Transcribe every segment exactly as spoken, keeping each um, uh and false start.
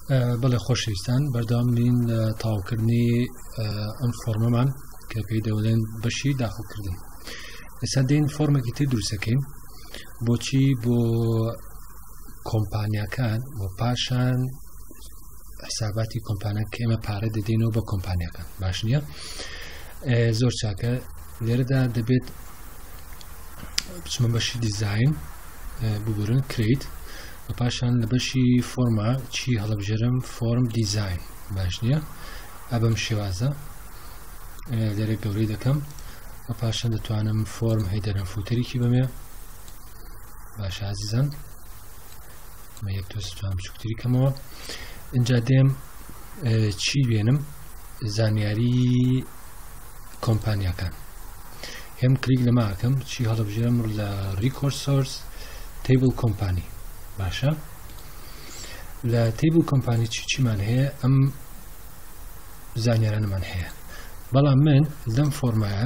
بەڵێ خۆشەویستان بەردەوامین لە تەواوکردنی ئەم فۆرمەمان کە پێی دەوڵێن بەشی داخڵکردن. ئێستا دێین فۆرمێکی تر دروستەکەین بۆچی بۆ کۆمپانیاکان و پاشان حساباتی کۆمپانیا کە ئێمە پارە دەدەینەوە بە کۆمپانیاکان. باش نییە؟ زۆر چاکە لێرەدا دەبێت بچمە بەشی دیزاین ببورن کریت و پاشان لە بەشی فۆرما چی هەڵبژێرم فۆرم دیزاین. باش نییە؟ ئەبەم شێوازە لێرە گەورەی دەکەم و پاشان دەتوانم فۆرم هەیدەرم فوتەرێکی بەمێ. باش عزیزان مە یەک تۆستوان بچووکتری کەمەوە. اینجا دێم چی بێنم؟ زانیاری کۆمپانیاکان. هێم کلیک لەمە ئەکەم چی هەڵبژێرم لە ریکۆرد سۆرس تیبل کۆمپانی. باشە لە تیبل کۆمپانی چی چیمان هەیە؟ ئەم زانیارانمان هەیە، بەڵام من لەم فۆرمایە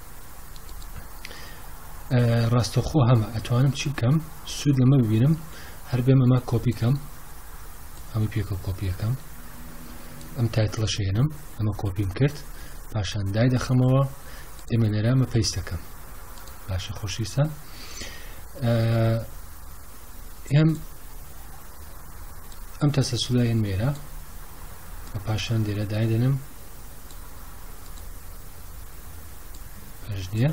ڕاستەخۆ هەمە ئەتوانم چی بکەم؟ سوود لەمە ببینم هەر بێم ئەمە کۆپیکەم، ئەمە پێکە کۆپیەکەم، ئەم تایتڵە شێنم، ئەمە کۆپیم کرد، پاشان دای دەخەمەوە ئێمە لێرە ئەمە پەیست دەکەم. باشە خۆشەویستان ئێم ئەم تەسەسوولە هێن مێرە و پاشان لێرە دای دێنم. باش نییە؟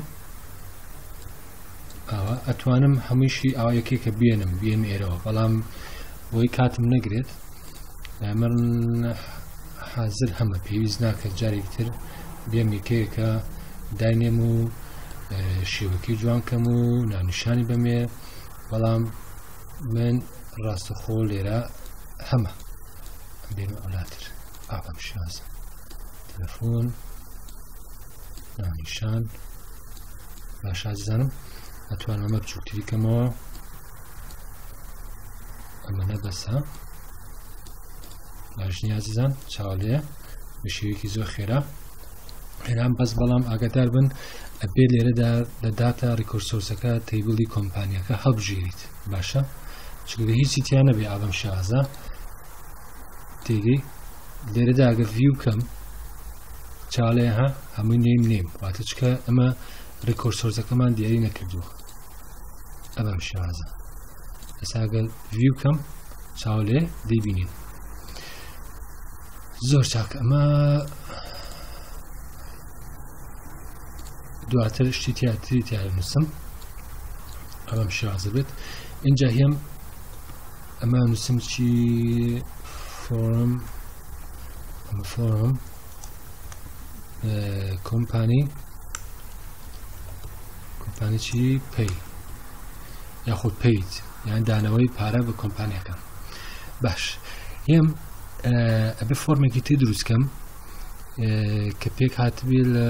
ئاوا ئەتوانم هەموویشی ئاوا یەکێکە بێنم بێن ئێرەوە، بەڵام بۆی کاتم نەگرێت من حازر هەمە پێویست ناکرد جارێکی تر بێم یەکەیەکە داینێم و شێوەکەی جوانکەم و نانیشانی بەمێ، بەڵام من ڕاستەخۆ لێرە هەمە بێنە ئەولاتر ئاوەم شازە تەلەفۆن نانیشان. باش عزیزانم ئەتوانم ئەمە بچووکتری کەمەوە، ئەمەنە بەسە. باش نییە عزیزان چاوەڵەیە بە شێوەیەکی زۆر خێرا هێنام بەس، بەڵام ئاگادار بن ئەبێ لێرەدا لە داتا ریکۆرسۆرسەکە تیبڵی کۆمپانیەکە هەڵبژێریت. باشە چکە هیچی تیان نەبێ ئاوەم شازە تێگەی لێرەدا ئەگەر ڤیو بکەم چاڵەیە ها هەمووی نێم نێم واتە چکە ئەمە ریکۆرسۆرسەکەمان دیاری نەکردووە. ئەبەم شازە ئێستا ئەگەر ڤیو بکەم چاوەڵێ دەیبینین. زۆر چاکە ئەمە دواتر شتی تیاتری تیاە نووسم ئەوەم شازە بێت. اینجا هێم ئەمە نووسم چی فۆرم ئەمە فۆرم کۆمپانی کۆمپانی چی پێی یاخود پێیت یان دانەوەی پارە بە کۆمپانیەکە. باش هێم ئەبێ فۆرمێکی تی دروستکەم کە پێک هاتبێ لە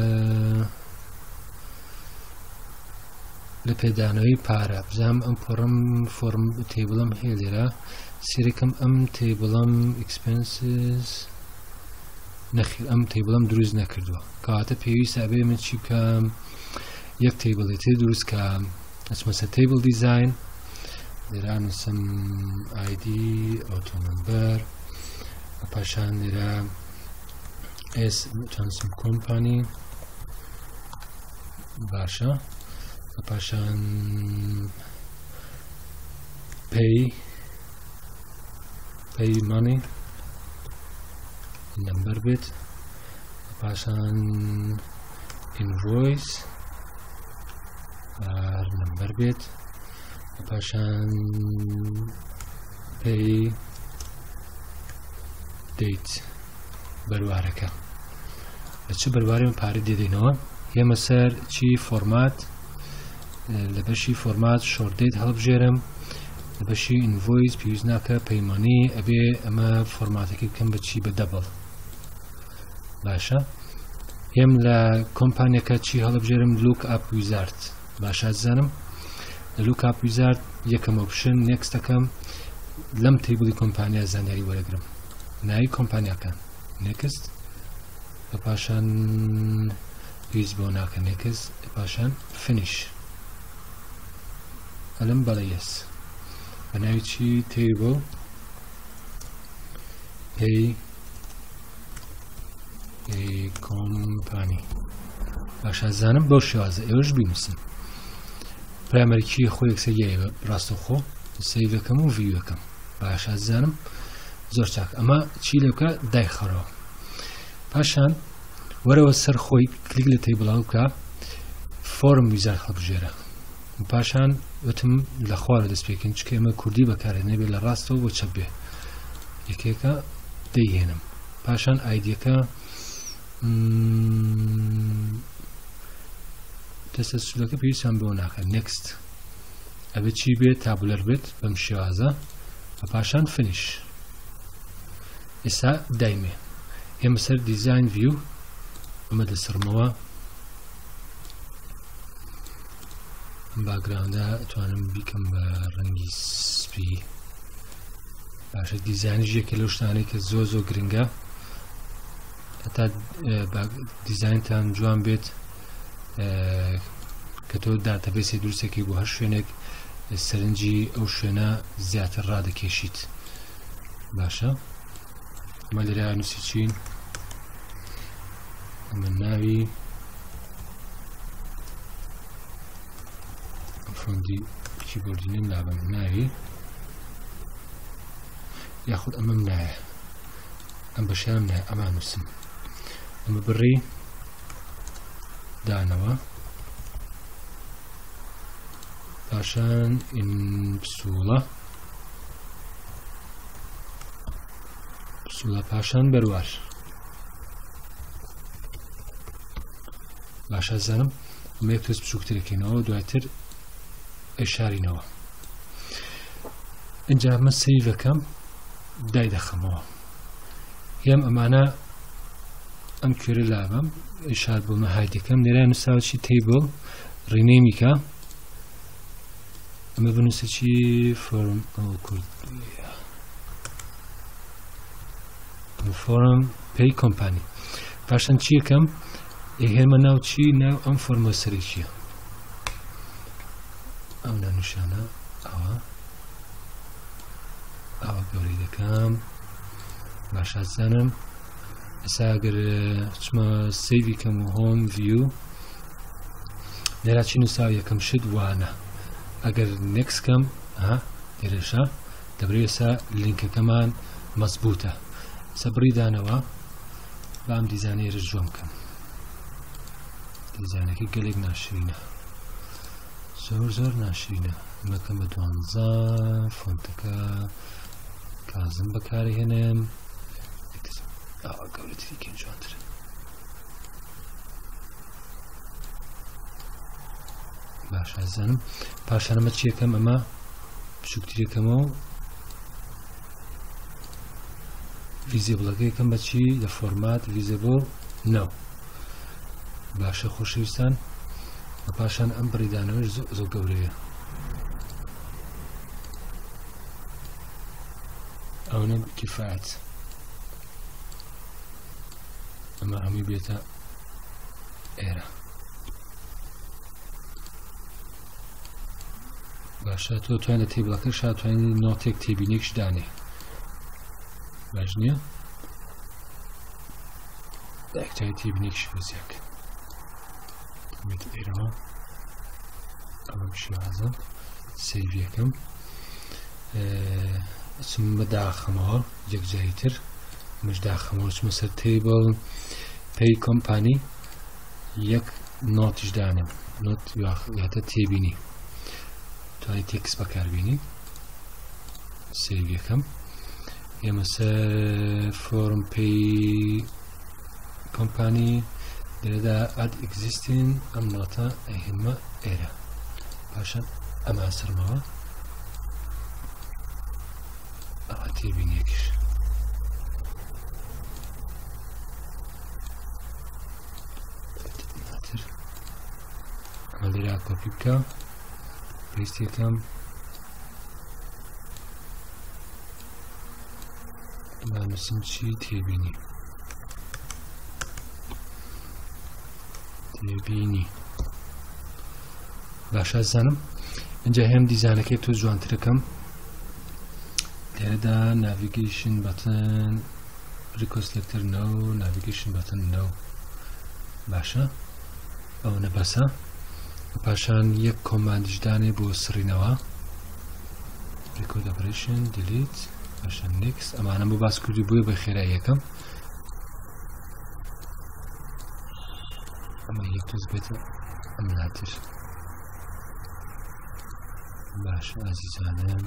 لە پێدانەوەی پارە. بزانم ئەم پۆڕم فۆرم تێبڵم هەیە لێرە سیرەکەم ئەم تێبڵم ئیکسپێنسز نەخیر ئەم تێبڵم دروست نەکردووە کەواتە پێویستە ئەبێ من چی بکەم؟ یەک تێبڵێتی دروست کەم. ئەچمەسە تێبڵ دیزاین لێرە نووسم ئایدی ئۆتۆنۆمبەر پاشان لێرە ئێس چەندسم کۆمپانی. باشە پاشان پێی پێی مانی نمبەر بێت، پاشان ئینڤۆیس نمبەر بێت، پاشان پێی دیت بەروارەکە لە چ بەروارێ پارە دێدەینەوە. هێمە سەر چی فۆرمات لە بەشی فۆرمات شۆردیت هەڵبژێرم، لە بەشی ئینڤۆیس پێویست ناکە پەیمانی ئەبێ ئەمە فۆرماتەکەی بکەم بە چی بە دەبڵ. باشە هێم لە کۆمپانیەکە چی هەڵبژێرم؟ لوک ئاپ ویزارد. باشە زانم لە لوک ئاپ ویزارد یەکەم ئۆپشن نێکست دەکەم لەم تیبڵی کۆمپانیا زانیاری وەرەگرم ناوی کۆمپانیاکان نێکست و پاشان پێویست بۆ ناکە نێکست پاشان فینیش ئەلم بەڵێ یەس بە ناوی چی تیبڵ پێی کۆمپانی باشە زانم بەو شێوازە ئێوەش بینووسن پرامەرکی خۆ یەکسەریایە ڕاستەوخۆ سەیڤەکەم و ڤیوەکەم باشە زانم زۆر چاک ئەمە چی لێ بکە دایخەڕەوە پاشان وەرەوە سەر خۆی کلیک لە تەیبڵاو بکە فۆرم ویزار هەڵبژێرە پاشان وتم لە خوارە دەست پێکەین چکە ئێمە کوردی بەکارێنێ بێ لە ڕاستەوە بۆ چەپ بێ یەکێکە دەیهێنم پاشان ئایدیەکە دەستە سوولەکە پێویستیان بۆ ناکە نێکست ئەبێ چی بێت تابولەر بێت بەم شێوازە و پاشان فنیش ئێستا دایمێ ئێمە سەر دیزاین ڤیو ئەمە دەسڕمەوە باگراوندا توانم بیکەم بە ڕەنگی سپی باشە دیزایانی یەکێ لەو شتانەی کە زۆ زۆ گرنگە هەتا دیزاینتان جوان بێت کە تۆ داتەبێسی دروستێکی بۆ هەر شوێنێک سەرنجی ئەو شوێنە زیاتر ڕادەکێشیت باشە ئەمە لێرە نووسی چین ئەمە ناوی فۆندی کیبۆردینم نابم ناوی یاخود ئەمەم نایە ئەم بەشیان نایە ئەمان نووسم ئەمە بڕی دانەوە پاشان ئین پسوڵە پسوڵە پاشان بەروار باشە زانم ئەمە یەک تۆز بچووکترەکەینەوە دوایتر ئەشارینەوە ئەنجا ئەمە سەیڤەکەم دای دەخەمەوە هێم ئەمانە ئەم کوێرە لابم ئشار بۆمە هایدەکەم لێرە نووساوەچی تیبل ڕینەیمیکە ئەمە بنووسە چی فۆرم ئەو کوردیە فۆرم پێی کۆمپانی پاشان چی یەکەم هێرمە ناو چی ناو ئەم فۆرمە سەرێکیە ئەو نانوشانە ئەوە ئەوە گەورەی دەکەم باشە زانم ئێستا ئەگەر چمە سەیڤی کەم و هۆم ڤیو لێرا چی نووساو یەکەم شت وانە ئەگەر نێکس کەم ها لێرەشە دەبرێت ئێستا لینکەکەمان مەزبوطە ئێستا بڕیدانەوە با ئەم دیزانەیەرە جۆم بکەم دیزانەکەی گەلێک ناشرینە زۆر زۆر ناشرینە ئەمەکەم بە دوانزە فۆنتەکە کازم بەکارهێنێم ئەوە گەورەتریکەن جوانتر باشە زانم پاشان ئەمە چیەکەم ئەمە بچووکترێکەمەوە ڤیزیبڵەکەیەکەم بەچی لە فۆرمات ڤیزیبڵ نەو باشە خۆشەویستان و پاشان ئەم بڕیدانەوەش زۆر گەورەیە ئەوە کیفایەت ئەمە هەمووی بێتە ئێرە باشە تۆ توان لە تێبڵەکە شاتوانانی نۆتێک تێبینێکش دانێ باش نییە داکتای تێبینێکش بەزیاک بێت ئێرەوە ئەمە شێوازە سەیڤیەکەم چم بەداخەمەوە یەکجاریتر مش داخەمەوە چمە سەر تیبل پێی کۆمپانی یەک نۆتیش دانم نۆت یاتە تێبینی توانی تێکس بەکاربینی سەیڤیەکەم ئێمە سەر فۆرم پێی کۆمپانی لێرەدا ئەد ئێکزیستین ئەم نۆتە ئەهێنمە ئێرە پاشان ئەمە سەرمەوە ئەوە تێبینیەکیش ئەمە لێرە کۆپی بکە پێویستیەکەم نانووسم چی تێبینی تێبینی باشە زانم اینجا هێم دیزانەکەی تۆ جوانترەکەم لێرەدا ناڤیگەیشن بەتن request selector no, navigation button no. باشە ئەو نەبەسە پاشان یەک کۆماندیشدانێ بۆ سڕینەوە record operation delete پاشان next ئەمانە بۆ باس کردی بۆیە بە خێرا یەکەم ئەمە یەک تۆز بێتە ئەم لاتر باشە ئازیزانم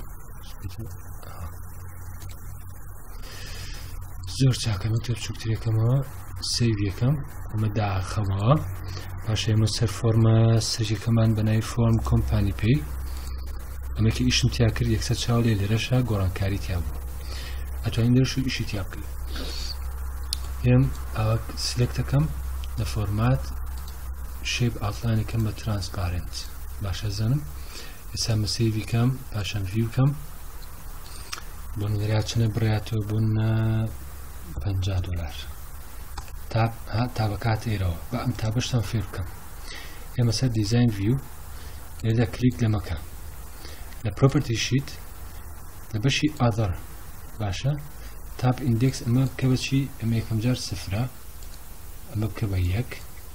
زۆر چاکەمە تۆ بچووکترێکەمەوە سیڤ یەکەم ئەمە داخەمەوە پاشە ئێمە سەر فۆرمە سەرجەکەمان بەناوی فۆرم کۆمپانی پێی ئەمەکە ئیشم تیا کرد یەکسەر چاو لێ لێرەشە گۆڕانکاری تیا بوو ئەتوانین لێرەش و ئیشی تیا بکەین پێم ئەوە سلێکتەکەم لە فۆرمات شێپ ئاوتلاینەکەم بە ترانسپارنت باشە زانم ئێستا مە سیڤی کەم پاشان ڤیو کەم بۆ نوێرا چنە بڕاتەوە بوون پەنجا دۆلار تا بەکات ئێرەوە بە ئەم تا بەشتان فێر بکەم ئێمە سەر دیزاین ڤیو لێرەدا کلیک لەمەکە لە پرۆپەرتی شیت لە بەشی ئادەر باشە تاپ ئیندێکس ئەمە بکە بەچی ئەمە یەکەم جار سفرە ئەمە بکە بە یەک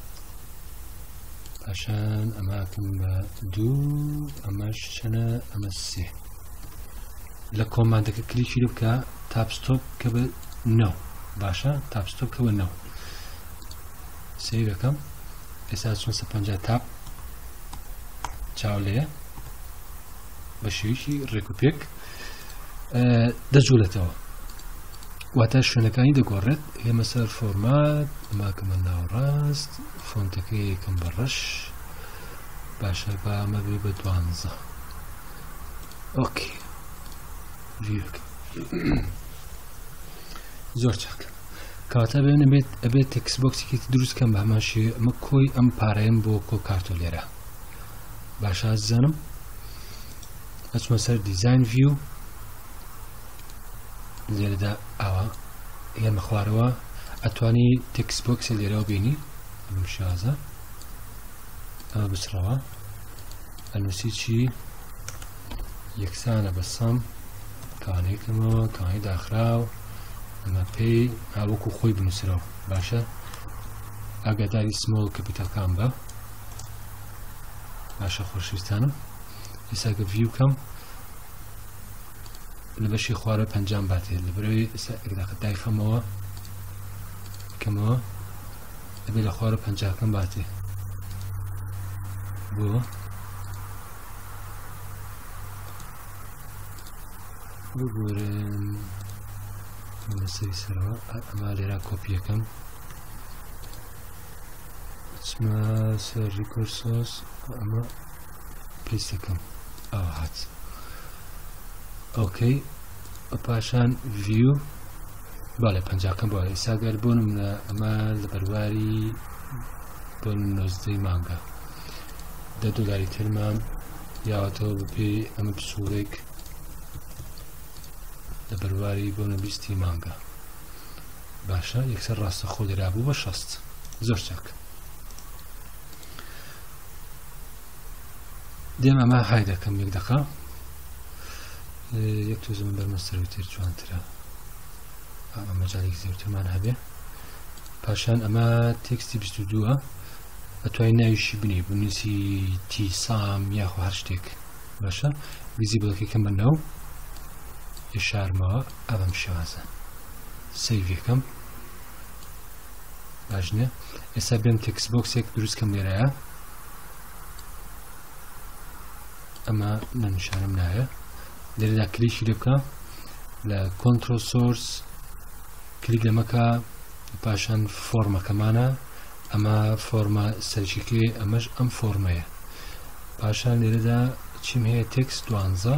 پاشان ئەماکەم بە دوو ئەمەش چەنە ئەمە سێ لە کۆماندەکە کلیکی لێ بکە تاپستۆپ کە بە نەو باشە تاپستۆپ کە بە نەو سیڤەکەم ئێستا چۆن سە پەنجا تاپ چاو لێە بە شێوەیەکی ڕێک و پێک دەجوولێتەوە واتە شوێنەکانی دەگۆڕێت ئێمە سەر فۆرمات ئەماکەمە ناوڕاست فۆنتەکە یەکەم بە ڕەش باشە بە ئەمە بێ بە دوانزە ئۆکێ ڤیوەکە زۆر چاکە کەواتە بێنە بێت ئەبێت تێکس بۆکسێکی دروستکەم بە هەماشی ئەمە کۆی ئەم پارەیەم بۆ کۆ کارتۆ لێرە باشە ئازیزانم ئەچمە سەر دیزاین ڤیو لێرەدا ئاوا ئێمە خوارەوە ئەتوانی تێکس بۆکسە لێرەوە بینی ئەم شازە ئەمە بچڕەوە ئەنووسی چی یەکسانە بەسەم کانێکمەوە کانی داخراو ئەمە پێی هاوەکو خۆی بنووسرەوە باشە ئاگاداری سمۆڵ کەپیتەڵکان بە باشە خۆشویستانم ئێستاکە ڤیو کەم لە بەشی خوارە پەنجام باتێ لە بەرەوەی ئێستا دایخەمەوە کەمەوە ئەبێ لە خوارە پەنجاکەم باتێ بۆ بگۆرن سەری سەرەوە ئەمە لێرا کۆپیەکەم چمە سەر ریکۆرسۆس ئەمە پێستەکەم ئەوە هات ئۆکەی پاشان ڤیو باڵێ پەنجاکەم بۆ ئێساگەر بوونم لە ئەمە لە بەرواری بۆ نۆزدەی مانگە دە دۆلاری ترمان یاوەتەوە بپێ ئەمە پسوڵێک لە بەرواری بۆ نەبیستی مانگە باشە یەکسەر ڕاستە خۆ لێرا بوو بە شەست زۆر چاک دێم ئەمە های دەکەم یەک دەقا یەک تۆزمە بەرمەستەرەوەی تر جوانترە ئەمە مەجالێک زیاترمان هەبێ پاشان ئەمە تێکستی بیست و دووە ئەتوانی ناویشی بنێ بنووسی تی سام یاخۆ هەر شتێک باشە ڤیزیبڵەکەکەم بە ناو ئێشارمەوە ئەوەم شێوازە سەیڤ یەکەم باش نییە ئێستا بێم تێکس بۆکسێک دروستکەم لێرەیە ئەمە نەنیشانم نایە لێرەدا کلیکی لێ بکە لە کۆنترۆل سۆرس کلیک لەمەکە پاشان فۆرمەکەمانە ئەمە فۆرمە سەرچیکێ ئەمەش ئەم فۆرمەیە پاشان لێرەدا چیم هەیە تێکس دوانزە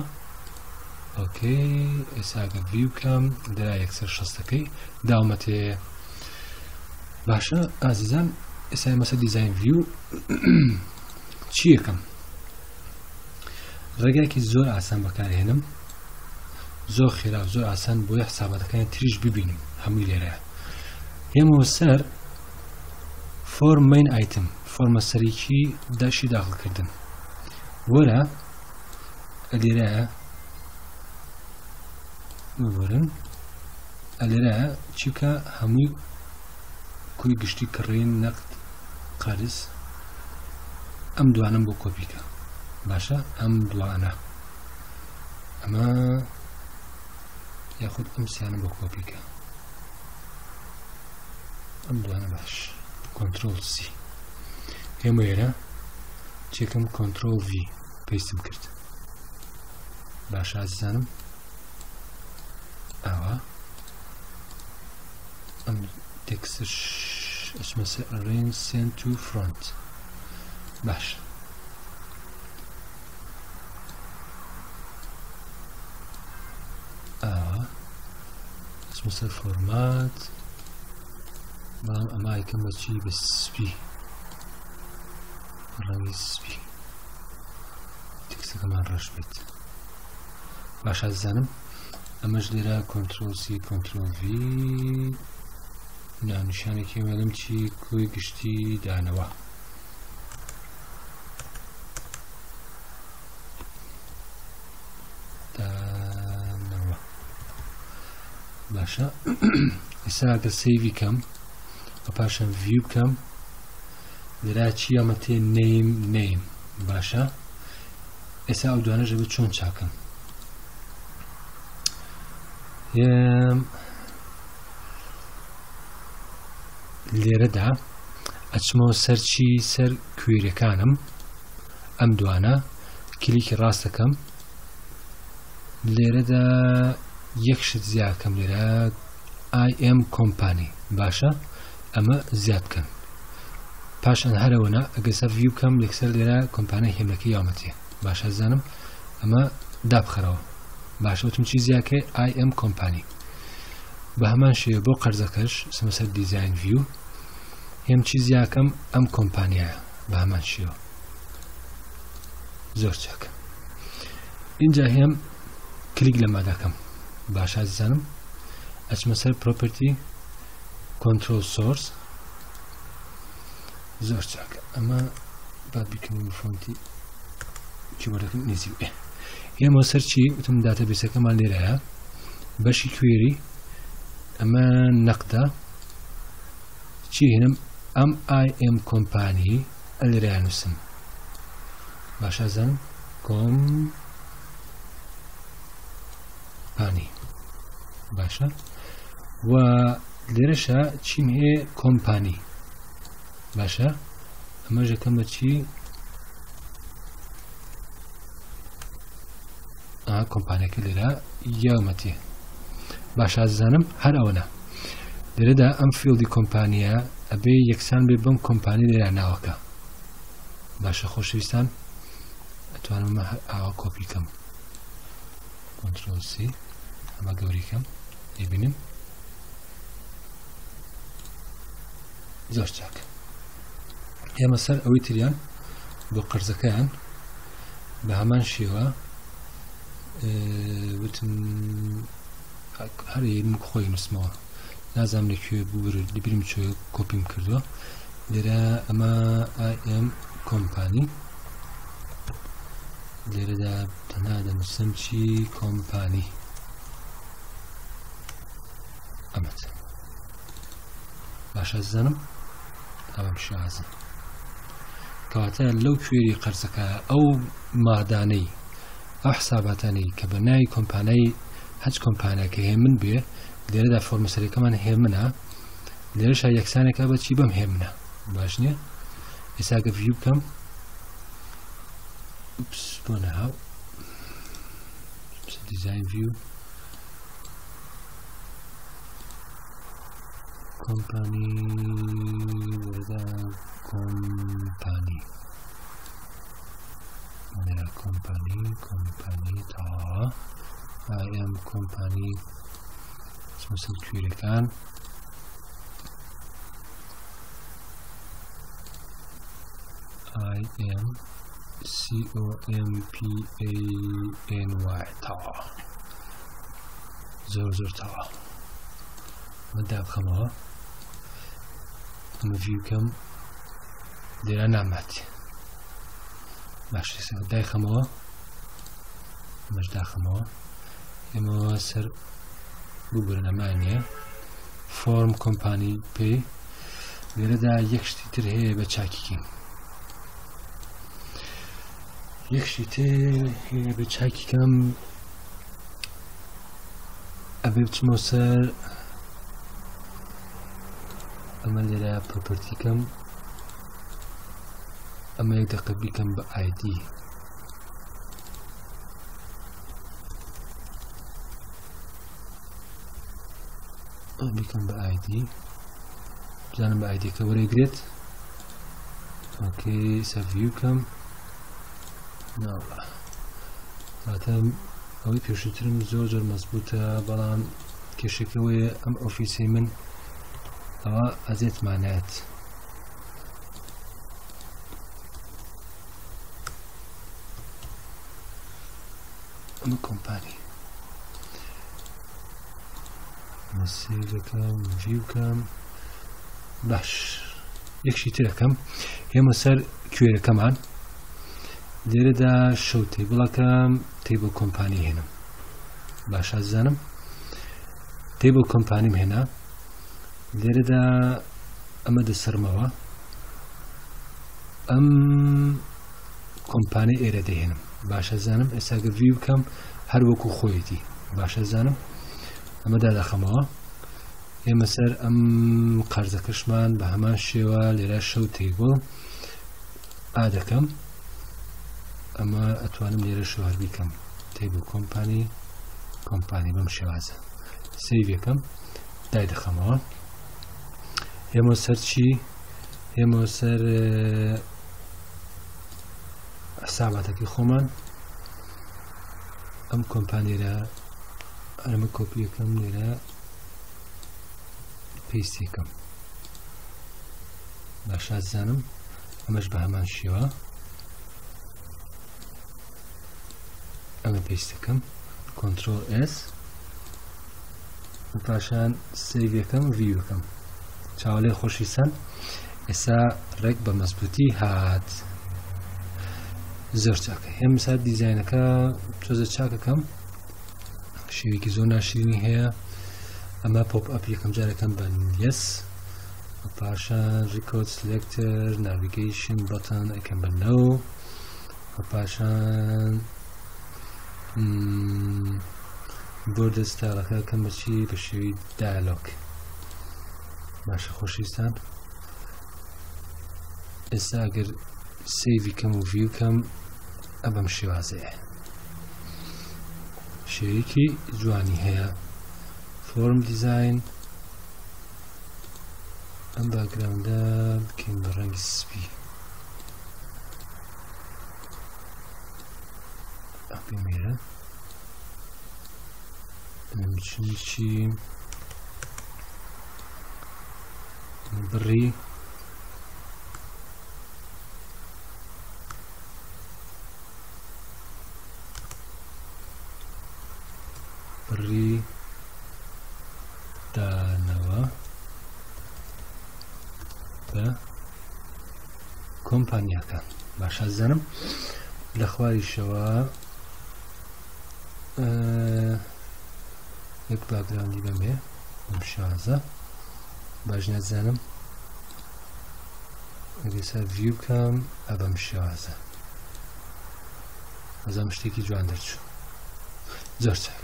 ئۆکەی ئێساگە ڤیو بکەم دەرا یەکسەر شەستەکەی داومەتەیە باشە ئازیزان ئێستا مەسە دیزاین ڤیو چی یەکەم ڕێگایەکی زۆر ئاسان بەکارهێنم زۆر خێرا زۆر ئاسان بۆیە حسابەتەکانی تریش ببینیم هەمووی لێرەیە هێمەوە سەر فۆرم مین ئایتم فۆرمە سەرێکی داشی داخڵکردن وەرە لێرەیە ببورن أليرا تشيكا همي كوي قشتي كرين نقد قارس أم دوانا بو كوبيكا باشا أم دوانا أما ياخد أم سيانا بو كوبيكا أم دوانا باش كنترول سي يما يرا تشيكم كنترول في بيستم كرت باش عزيزانم أوا أم تكسش اسمه arrange send to front باش أوا اسمه فورمات بام أما يكمل شي بالسبي رمي سبي تكسي كمان رش بيت باش عزيزانم أماش ليرا كنترول سي كنترول في نا نشاني كي مالم چي كوي قشتي دانوا دانوا باشا إسا أقل سيفي كم وباشا فيو كم ليرا چي يامتي نيم نيم باشا إسا أو دوانا جبت شون چاكم يام لێرەدا ئەچمەوە سەر چی سەر کوێریەکانم ئەم دوانە کلیکی ڕاست دەکەم لێرەدا یەک شت زیاد کەم لێرە آی ئێم کۆمپانی باشە ئەمە زیاد بکەن پاشان هەرەوەنا ئەگەسە ڤیو بکەم لەکسەر لێرە کۆمپانیای هێمنەکە یامەتێ باشە زانم ئەمە دابخەرەوە باشە وتم چی زیاکەی آی ئێم کۆمپانی بە هەمان شێوە بۆ قەرزەکەش سمەسەر دیزاین ڤیو هێم چی زیاکەم ئەم کۆمپانیایە بە هەمان شێوە زۆر چاکە اینجا هێم کلیک لەما دەکەم باش ئازیزانم ئەچمە سەر پرۆپەرتی کۆنترۆل سۆرس زۆر چاکە ئەمە با بیکەم فۆنتی کیبۆردەکەم نزیک هێمەوە سەر چی وتم داتەبێسەکەمان لێرەیە بەشی کوێری ئەمە نەقدە چی هێنم ئەم ئای ئێم کۆمپانی ئەلێرە نووسم باشە زانم کۆمپانی باشە و لێرەشە چیم هەیە کۆمپانی باشە ئەمە ژەکەم بە چی ئا کۆمپانیەکە لێرە یامەتێ باشە زانم هەر ئەوەنە لێرەدا ئەم فیلدی کۆمپانیە ئەبێ یەکسان بێ بەم کۆمپانی لێرە ناوەکە باشە خۆشەویستان ئەتوانم ئاوا کۆپی کەم کۆنترۆل سی ئەمە گەوری کەم دەبینم زۆر چاکە ئێمە سەر ئەوەی تریان بۆ قەرزەکەیان بە هەمان شێوە وتم هەر یەکم خۆی نووسمەوە نازانم لەکوێ بوو لەبیرم چۆیە کۆپیم کردووە لێرە ئەمە ئای ئێم کۆمپانی لێرەدا تەنها دەنووسم چی کۆمپانی ئەمەت باشە زانم ئەوەم شازم کەواتە لەو کوێری قەرزەکە ئەو مادانەی ئەو حساباتانەی کە بە ناوی کۆمپانیای هەچ کۆمپانیاکە هێمن بێ لێرەدا فۆرمە سەرەکەمان هێمنە لێرەشا یەکسانێکە بە چی بەم هێمنە باش نییە ئێساگە ڤیو بکەم بۆ نەهاو دیزاین ڤیو کۆمپانی لێرەدا کۆمپانی لێرە کۆمپانی کۆمپانی تا آی ئێم کۆمپانی سمسل کوێرەکان آی ئێم سی ئۆ ئێم پی ئەی ئێن وای تاوا زۆر زۆر تاوا من دابخەمەوە ئەمە ڤیوکەم لێرە ناماتی باش دایخەمەوە ئەمەش داخەمەوە ئێمەوە سەر ببورن ئەمانە فۆرم کۆمپانی پێی لێرەدا یەک شتی تر هەیە بە چاکیکین یەکشی تر هەیە بە چاکیکەم ئەبێ بچمەوە سەر ئەمە لێرە پرۆپەرتیکەم ئەمە یەک دەقە بیکەم بە ئایدی بیکەم بە ئایدی بزانم بە ئایدیەکە وەرەگرێت ئۆکەی سەڤیو بکەم ناوە واتە ئەوەی پێشووترم زۆر زۆر مەزبوطە بەڵام کێشەکەوەیە ئەم ئۆفیسی من ئەوە ئەزێتمانێت ئەمە کۆمپانی مەسیرەکەم ڤیوکەم باش یەکشی ترەکەم هێمە سەر کوێرەکەمان لێرەدا شەو تێبڵەکەم تێبڵ کۆمپانی هێنم باشە زانم تێبڵ کۆمپانیم هێنا لێرەدا ئەمە دەسەرمەوە ئەم کۆمپانی ئێرە دەهێنم باشە زانم ئێستاگە ڤیو بکەم هەر وەکو خۆیەتی باشە زانم ئەمە دادەخەمەوە ئێمە سەر ئەم قەرزەکەشمان بە هەمان شێوە لێرە شەو تێبڵ ئا دەکەم ئەمە ئەتوانم لێرە شەو هەر بیکەم تێبڵ کۆمپانی کۆمپانی بەم شێوازە سەیڤەکەم دای دەخەمەوە ئێمە سەر چی ئێمە سەر حساباتەکەی خۆمان ئەم کۆمپانیرە ئەمە کۆپیەکەم لێرە پێیستێکم باشە زانم ئەمەش بە هەمان شێوە ئەمە پێیستەکەم کۆنترۆل ئس پاشان سەیڤەکەم ڤیوەکەم چاوەڵێ خۆشیسان ئێستا ڕێک بە مەزبوطی هات زۆر چاکە هێم سات دیزاینەکە تۆزە چاکەکەم شێوێکی زۆر ناشرینی هەیە ئەمە پۆپ ئەپ یەکەم جارەکەم بەن یەس پاشان ریکۆرد سلێکتر ناڤیگەیشن بەتەن ئەکەم بە نەو پاشان بۆردە ستایڵەکە کەم بەچی بە شێوی دایلۆگ باشە خۆشیستان ئێستا ئەگەر سەیڤی کەم و ڤیوکەم ئەبەم شێوازەیە شێوەیەکی جوانی هەیە فۆرم دیزاین ئەم باگراوندە بکەین بە ڕەنگی سپی ئەپێمێرە چی بڕی بڕی دانەوە بە کۆمپانیاکە باشە زانم لە خواریشەوە یەک باگراوندی بەمێ ئەم شازە باش نەزانم ئەگەسا ڤیو بکەم ئەبەم شێوازە ئەزەم شتێکی جوان دەرچوو زۆر چاک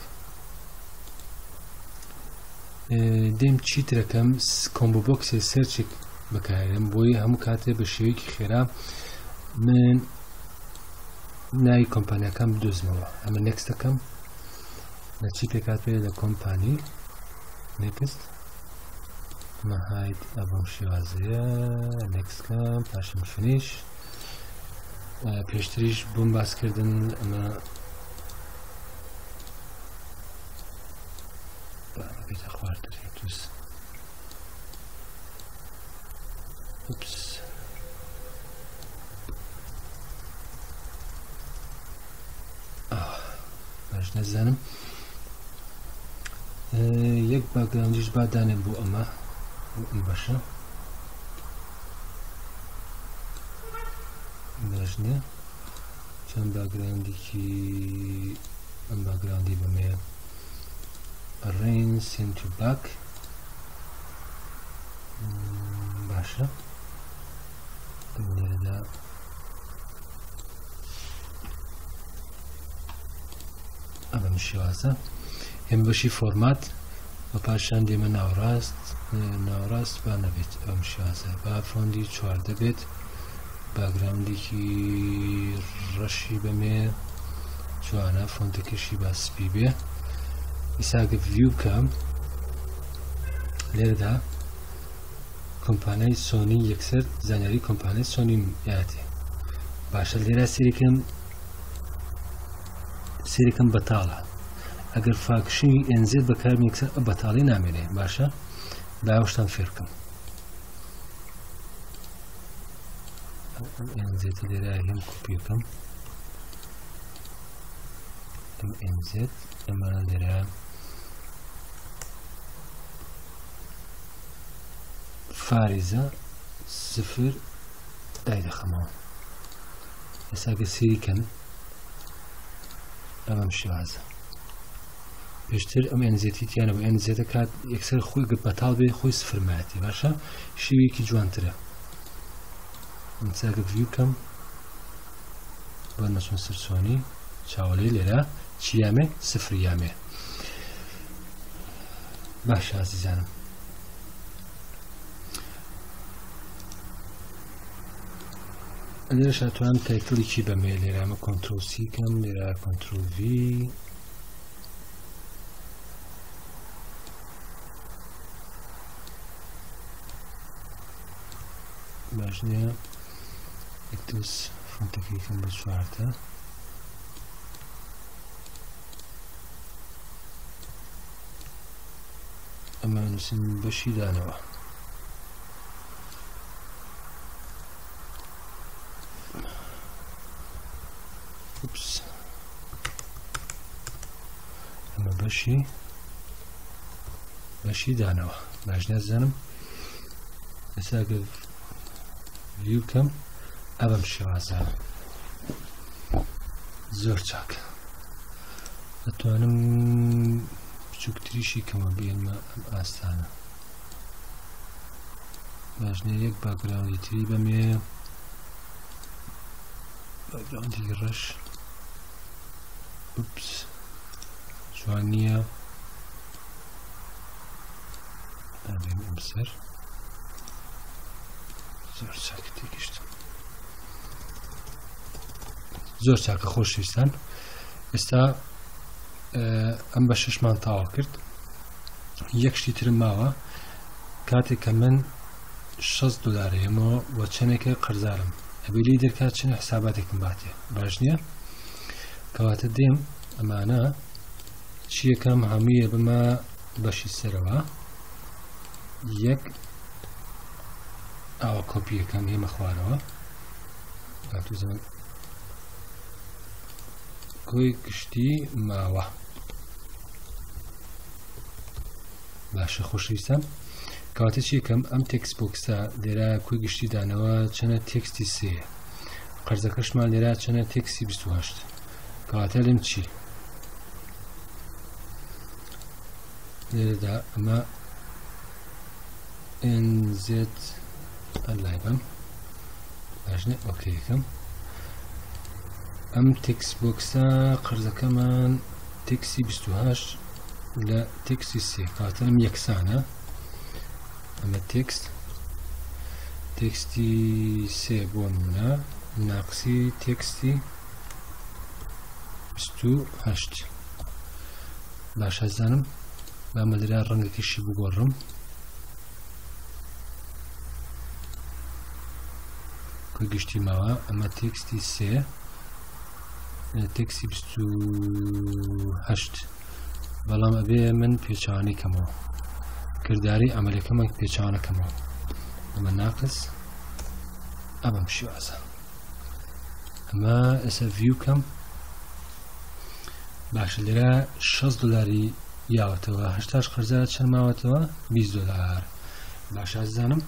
دێم چیترەکەم کۆمبۆ بۆکسێ سەرچێک بەکارێنم بۆی هەموو کاتێ بە شێوەیەکی خێرا من ناوی کۆمپانیەکەم بدۆزمەوە ئەمە نێکستەکەم لە چی پێکات پێ لە کۆمپانی نێکست ئەمە هایت ئەبەم شێوازەیە نێکستکەم پاشم فنیش پێشتریش بۆم باسکردن ئەمە بێتە خواردتر هێتوس ئوپس باش نەزانم یەک باگراوندیش با دانێن بۆ ئەمە ئەم بەشە باش نییە چەند باگراوندێکی ئەم باگراوندی بەمەیە arrange send to back باشە لێرەدا ئەمە شێوازە ئێمە بەشی فۆرمات بە پاشان دێمە ناوڕاست ناوڕاست با نەبێت ئەم شێوازە با فۆندی چواردە بێت باگراوندێکی ڕەشی بەمێ جوانە فۆنتەکەشی با سپی بێ ئیساگە ڤیو بکەم لێرەدا کۆمپانیای سۆنی یەکسەر زانیاری کۆمپانیای سۆنی یاتێ باشە لێرە سێریکەم سێریکەم بەتاڵە ئەگەر فاکشنی ئێنزێت بەکارم یەکسەر ئە بەتاڵی نامێنێ باشە باوەشتان فێرکەم ئێنزێتە لێرە هێم کوپیەکەم ئەم ئێنزێت ئەمانە لێرە فارزە سفر دایدەخەمەوە ئێستا گە سێریکەن ئەمەم شێوازە پێشتر ئەم ئەنزێتی تیانە بۆ ئەنزێتە کات یەکسەر خۆی بەتاڵ بێ خۆی سفرمایەتی باشە شێوەیەکی جوانترە ئەمساگە ڤیو بکەم بۆ نەچۆن سەرچۆنی چاوەڵێ لێرە چیامێ سفریامێ باشە ئازیزانم لێرە شاتوان تایتڵێکی بەمێ لێرە ئەمە کۆنترۆل سی کەم لێرە کۆنترۆل ڤی باش نییە ئەکتوس فۆنتەکەی کەم بە چوارتە ئەمە نووسین بەشی دانەوە ئەمە بەشی بەشی دانەوە باش نازانم ئێستا ڤیو بکەم ئەوەم شێوازە زۆر چاکە دەتوانم بچووکتریشی کەمە بێنمە ئەم ئاستانە باژنێ یەک باگراوندی تری بەمێ باگراوندی ڕەش ئوپس جوان نییە ئەبێم ئەم سەر زۆر چاکە تێگەشتم زۆر چاکە خۆشەویستان ئێستا ئەم بە شەشمان تاوا کرد یەک شتی ترم ماوە کاتێک کە من شەست دۆلارەیەمەوە بۆ چەندێکە قەرزارم ئەبێ لی دەرکات چەند حساباتێکم باتێ باش نییە کەواتە دێم ئەمانە چیەکەم هەموویە بمە بەشی سەرەوە یەک ئاوا کۆپیەکەم هێمە خوارەوە کاتوزەن کۆی گشتی ماوە باشە خۆشەویستان کەواتە چیەکەم ئەم تێکس بۆکسە لێرە کۆی گشتی دانەوە چەنە تێکستی سێ قەرزەکەشمان لێرە چەنە تێکسی بیست و هەشت کەواتە لێم چی لێرەدا ئەمە ئێنزێت ئەلای بەم باشنێ ئۆکەیەکەم ئەم تێکس بۆکسە قەرزەکەمان تێکسی بیست و هەشت لە تێکسی سێ کەواتە ئەم یەکسانە ئەمە تێکست تێکستی سێ بۆ نمونە ناقسی تێکستی بیست و هەشت باش هەزانم بامە لێرە ڕەنگێکیشی بگۆڕم کۆی گشتی ماوە ئەمە تێکستی سێ تێکسی بیست و هەشت بەڵام ئەبێ من پێچوانی کەمەوە کردداری ئەمەلەکەمە پێچوانەکەمەوە ئەمە ناقص ئەمەم شێوازە ئەمە ئێستا ڤیو بکەم باشە لێرە شەست دۆلاری یاوەتەوە هەشتاش قەرزە چەند ماوەتەوە بیست دۆلار باشە زانم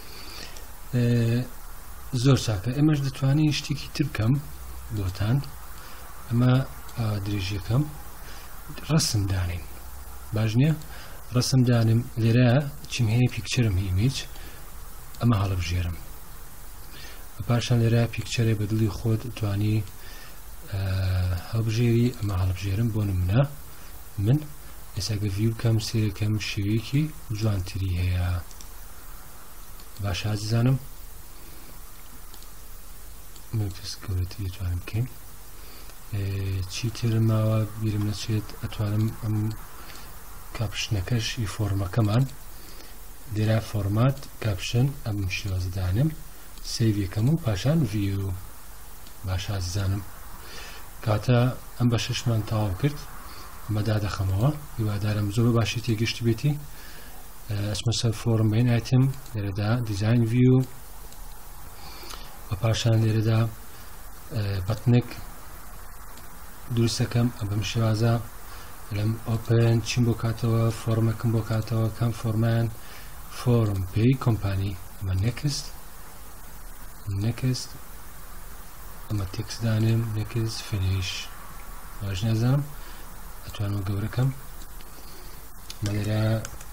زۆر چاکە ئێمەش دەتوانین شتێکی تر بکەم بۆتان ئەمە درێژیەکەم ڕسم دانین باش نییە ڕسم دانم لێرە چیم هەیە پیکچرم ئیمیج ئەمە هەڵبژێرم پاشان لێرە پیکچەرێ بە دڵی خۆت توانی هەڵبژێری ئەمە هەڵبژێرم بۆ نمونە من ئێساگە ڤیو بکەم سێرەکەم شێوەیەکی جوانتری هەیە باش ئازیزانم کەس گەورەتری توانم بکەین چی تر ماوە بیرم نەچێت ئەتوانم ئەم کاپشنەکەشی فۆرمەکەمان لێرە فۆرمات کاپشن ئەم شێوازدانم سەیڤ یەکەم و پاشان ڤیو باش ئازیزانم کاتە ئەم بە شەشمان تەواو کرد ئەمەدا دەخەمەوە هیوادارم زۆر باشی تێگەشت بێتی ئەچمە سەر فۆرم بین ئایتم لێرەدا دیزاین ڤیو بە پاشان لێرەدا بەتنێک دروستەکەم بەم شێوازە لەم ئۆپن چیم بۆ کاتەوە فۆرمەکەم بۆ کاتەوە کەم فۆرمان فۆرم پێی کۆمپانی ئەمە نێکست نێکست ئەمە تێکس دانم نێکست فینیش باش نازانم ئەتوانمە گەورەکەم مە لێرە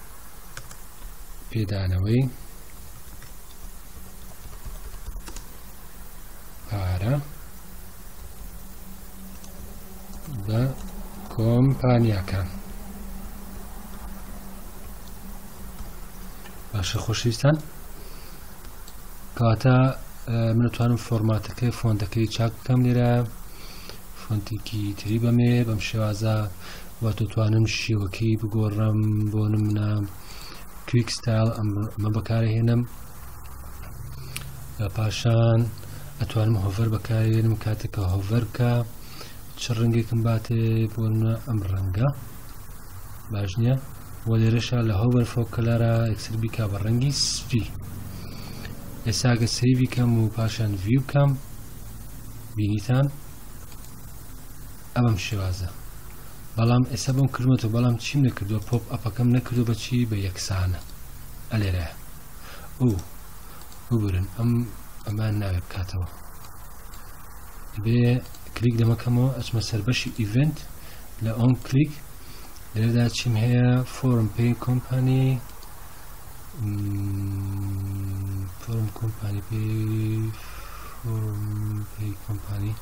پێدانەوەی پارە بە کۆمپانیاکان باشە خۆشەویستان کەواتە من دەتوانم فۆرماتەکەی فۆنتەکەی چاک بکەم لێرە فۆنتێکی تری بەمێ بەم شێوازە وا دەتوانم شێوەکەی بگۆڕم بۆ نمونە کویک ستایل ئەمە بەکارهێنم پاشان ئەتوانم هۆڤەر بەکارهێنم کاتێککە هۆڤەر بکە چ ڕەنگێکم باتێ بۆ ئەم ڕەنگە باش نییە بۆ لێرەشە لە هۆڤەر فۆکەلارە ئەکسەر بیکا بە ڕەنگی سپی ئێساگە سەیڤی کەم و پاشان ڤیو بکەم بینیتان ئەمەم شێوازە بەڵام ئێستا بەم کردمەوە بەڵام چیم نەکردووە پۆپ ئەپەکەم نەکردو بەچی بە یەکسانە ئەلێرە ئەو ببرن ئەم ئەمان ناوێت بکاتەوە بێ کلیک دەمەکەمەوە ئەچمە سەر بەشی ئیڤنت لە ئۆن کلیک لێرەدا چیم هەیە فۆرم پێی کۆمپانی فۆرم کۆمپانی پێی فۆرم پێی کۆمپانی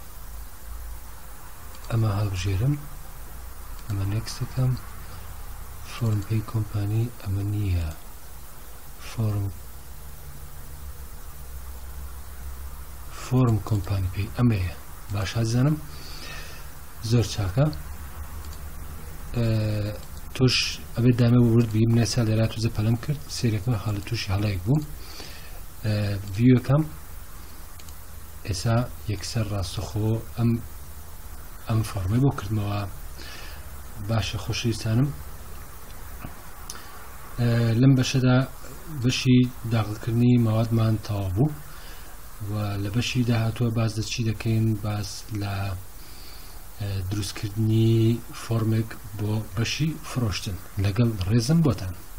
ئەمە هەڵبژێرم ئەمە نێکستەکەم فۆرم پێی کۆمپانی ئەمە نییە فۆرم فۆرم کۆمپانی پێی ئەمەیە باش هەزانم زۆر چاکە توش ئەبێت دامێ ورد بیم نێسا لێرا توزە پەلەم کرد سێرێکمە حاڵە تووشی هەڵەیەک بووم ڤیوەکەم ئێسا یەکسەر ڕاستەخۆ ئەم ئەم فۆرمەی بۆ کردمەوە باشە خۆشەویستانم لەم بەشەدا بەشی داخلکردنی ماوەدمان تەواو بوو و لە بەشی داهاتووە باز دەچی دەکەین باز لە دروستکردنی فۆرمێک بۆ بەشی فرۆشتن لەگەڵ ڕێزم بۆتان